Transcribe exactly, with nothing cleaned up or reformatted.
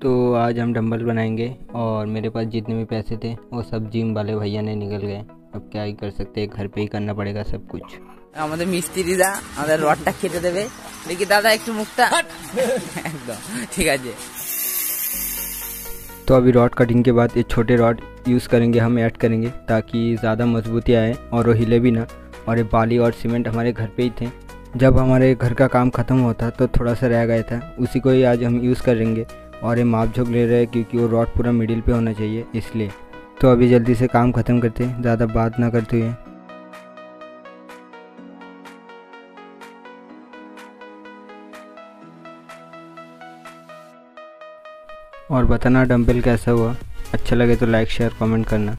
तो आज हम डंबल बनाएंगे और मेरे पास जितने भी पैसे थे वो सब जिम वाले भैया ने निकल गए। अब क्या ही कर सकते हैं, घर पे ही करना पड़ेगा सब कुछ। আমাদের মিস্ত্রিরা আমাদের রডটা কেটে দেবে। দেখি দাদা একটু মুখটা একদম ঠিক আছে। तो अभी रॉड कटिंग के बाद ये छोटे रॉड यूज़ करेंगे, हम ऐड करेंगे ताकि ज़्यादा मजबूती आए और वो हिले भी ना। और ये बाली और सीमेंट हमारे घर पे ही थे, जब हमारे घर का काम ख़त्म होता तो थोड़ा सा रह गया था, उसी को ही आज हम यूज़ करेंगे। और ये माप झोंक ले रहे हैं क्योंकि वो रॉड पूरा मिडिल पे होना चाहिए इसलिए। तो अभी जल्दी से काम ख़त्म करते हैं, ज़्यादा बात ना करते हुए। और बताना डंबल कैसा हुआ, अच्छा लगे तो लाइक शेयर कमेंट करना।